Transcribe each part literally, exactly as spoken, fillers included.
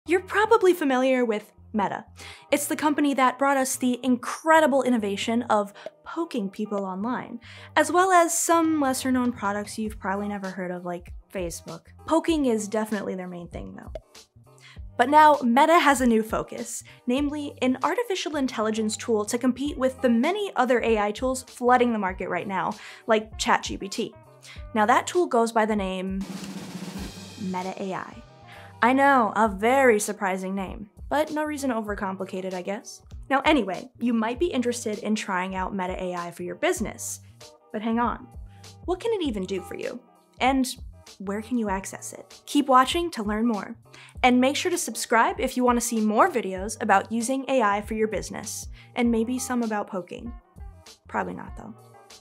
You're probably familiar with Meta. It's the company that brought us the incredible innovation of poking people online, as well as some lesser-known products you've probably never heard of, like Facebook. Poking is definitely their main thing, though. But now, Meta has a new focus, namely an artificial intelligence tool to compete with the many other A I tools flooding the market right now, like ChatGPT. Now that tool goes by the name meta A I. I know, a very surprising name, but no reason to overcomplicate it, I guess. Now anyway, you might be interested in trying out meta A I for your business, but hang on, what can it even do for you? And where can you access it? Keep watching to learn more. And make sure to subscribe if you want to see more videos about using A I for your business, and maybe some about poking. Probably not though.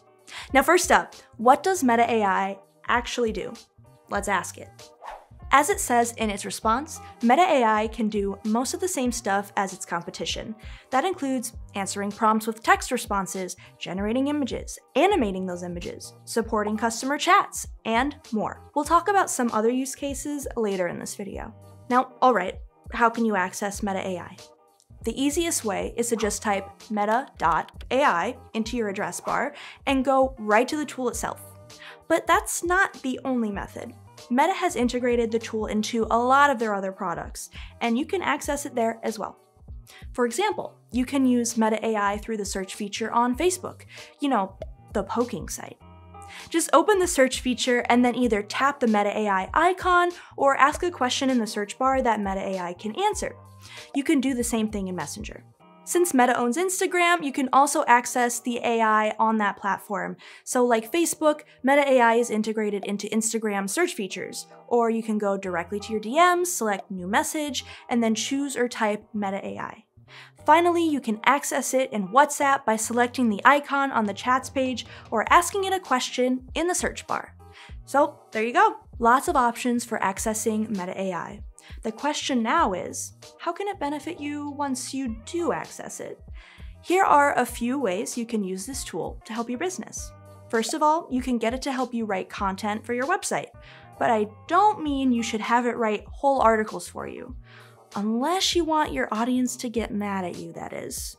Now first up, what does meta A I actually do? Let's ask it. As it says in its response, meta A I can do most of the same stuff as its competition. That includes answering prompts with text responses, generating images, animating those images, supporting customer chats, and more. We'll talk about some other use cases later in this video. Now, alright, how can you access meta A I? The easiest way is to just type meta dot A I into your address bar and go right to the tool itself. But that's not the only method. Meta has integrated the tool into a lot of their other products, and you can access it there as well. For example, you can use meta A I through the search feature on Facebook, you know, the poking site. Just open the search feature and then either tap the meta A I icon or ask a question in the search bar that meta A I can answer. You can do the same thing in Messenger. Since Meta owns Instagram, you can also access the A I on that platform. So like Facebook, meta A I is integrated into Instagram search features, or you can go directly to your D Ms, select new message, and then choose or type meta A I. Finally, you can access it in WhatsApp by selecting the icon on the chats page or asking it a question in the search bar. So there you go. Lots of options for accessing meta A I. The question now is, how can it benefit you once you do access it? Here are a few ways you can use this tool to help your business. First of all, you can get it to help you write content for your website, but I don't mean you should have it write whole articles for you. Unless you want your audience to get mad at you, that is.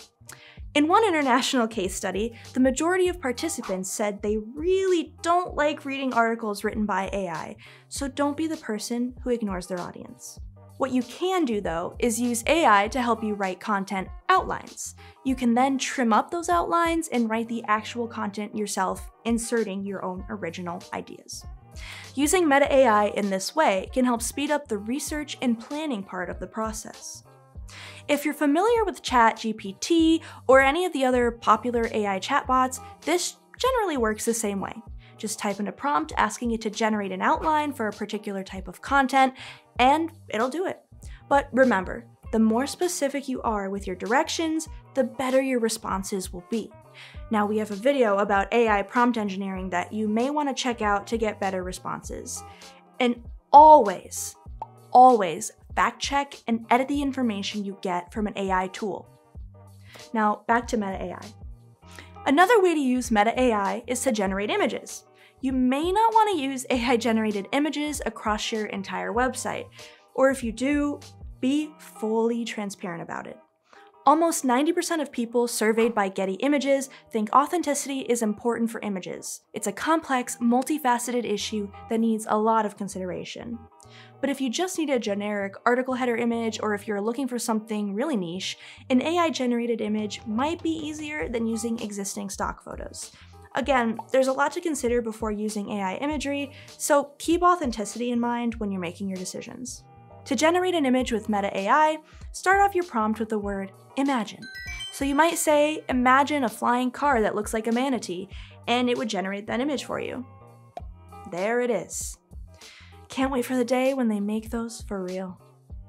In one international case study, the majority of participants said they really don't like reading articles written by A I, so don't be the person who ignores their audience. What you can do though is use A I to help you write content outlines. You can then trim up those outlines and write the actual content yourself, inserting your own original ideas. Using meta A I in this way can help speed up the research and planning part of the process. If you're familiar with ChatGPT or any of the other popular A I chatbots, this generally works the same way. Just type in a prompt asking it to generate an outline for a particular type of content, and it'll do it. But remember, the more specific you are with your directions, the better your responses will be. Now we have a video about A I prompt engineering that you may want to check out to get better responses. And always, always fact check and edit the information you get from an A I tool. Now back to meta A I. Another way to use meta A I is to generate images. You may not want to use A I-generated images across your entire website, or if you do, be fully transparent about it. Almost ninety percent of people surveyed by Getty Images think authenticity is important for images. It's a complex, multifaceted issue that needs a lot of consideration. But if you just need a generic article header image, or if you're looking for something really niche, an A I-generated image might be easier than using existing stock photos. Again, there's a lot to consider before using A I imagery, so keep authenticity in mind when you're making your decisions. To generate an image with meta A I, start off your prompt with the word imagine. So you might say, imagine a flying car that looks like a manatee, and it would generate that image for you. There it is. Can't wait for the day when they make those for real.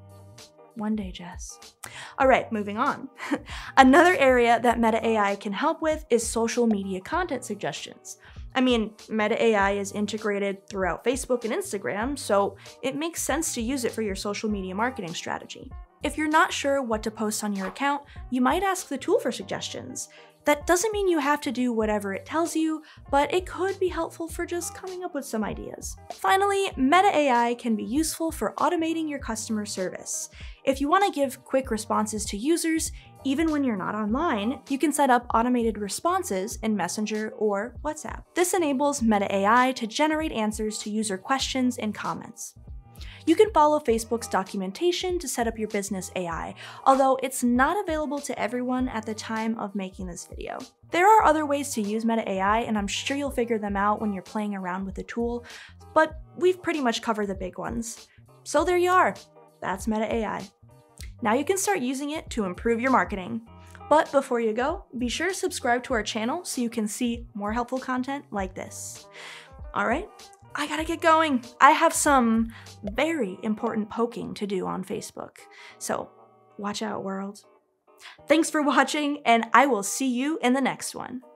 One day, Jess. All right, moving on. Another area that meta A I can help with is social media content suggestions. I mean, meta A I is integrated throughout Facebook and Instagram, so it makes sense to use it for your social media marketing strategy. If you're not sure what to post on your account, you might ask the tool for suggestions. That doesn't mean you have to do whatever it tells you, but it could be helpful for just coming up with some ideas. Finally, meta A I can be useful for automating your customer service. If you want to give quick responses to users, even when you're not online, you can set up automated responses in Messenger or WhatsApp. This enables meta A I to generate answers to user questions and comments. You can follow Facebook's documentation to set up your business A I, although it's not available to everyone at the time of making this video. There are other ways to use meta A I, and I'm sure you'll figure them out when you're playing around with the tool, but we've pretty much covered the big ones. So there you are. That's meta A I. Now you can start using it to improve your marketing. But before you go, be sure to subscribe to our channel so you can see more helpful content like this. All right, I gotta get going. I have some very important poking to do on Facebook. So watch out, world. Thanks for watching, and I will see you in the next one.